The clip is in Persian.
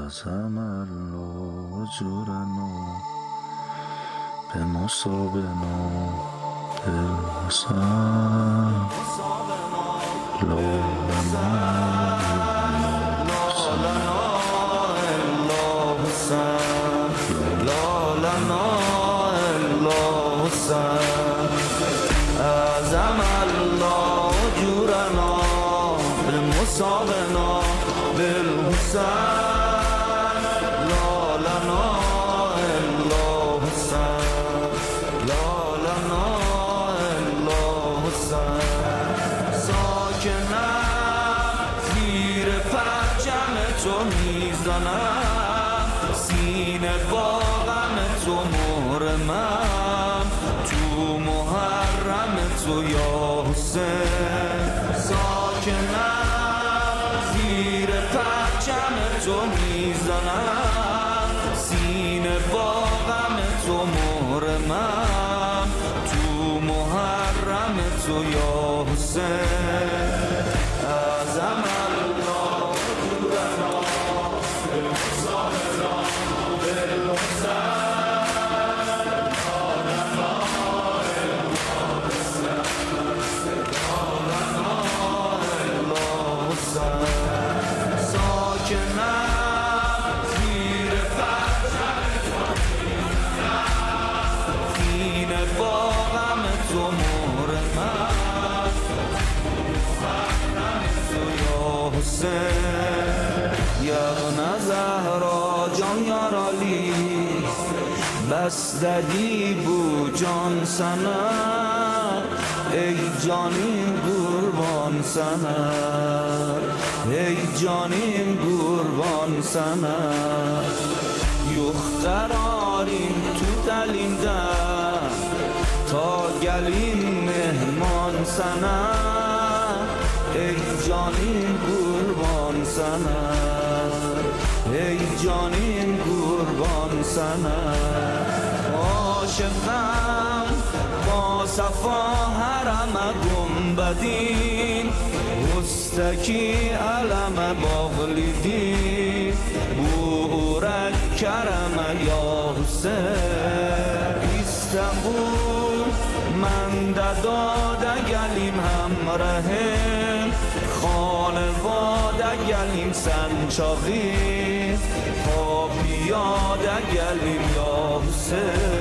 عزم الله اجورنا به مصابنا بالحسن لا لنا الا حسن لا لنا الا حسن عزم الله اجورنا بالمصابنا بالحسن تو میزنم سینه با غم تو محرمم تو محرم تو یا حسین ساکنم زیر پرچم تو میزنم سینه با غم تو محرمم تو محرم تو یا حسین عزم یغن زهرا جان یارالی بس ددی بو جان سنه ای جانیم قربان سنه ای جانیم قربان سنه یختراریم تو دلیم ده تا گلیم مهمان سنه ای جانیم قربان سنه ای جانیم قربان سنه عاشقم با صفا حرم گنبدین مستکی علم باغلیدین بورک کرم یا حسین استنبول من داده گلیم همراهیم خانواده گلیم سنچاقی پا پیاده گلیم یا حسین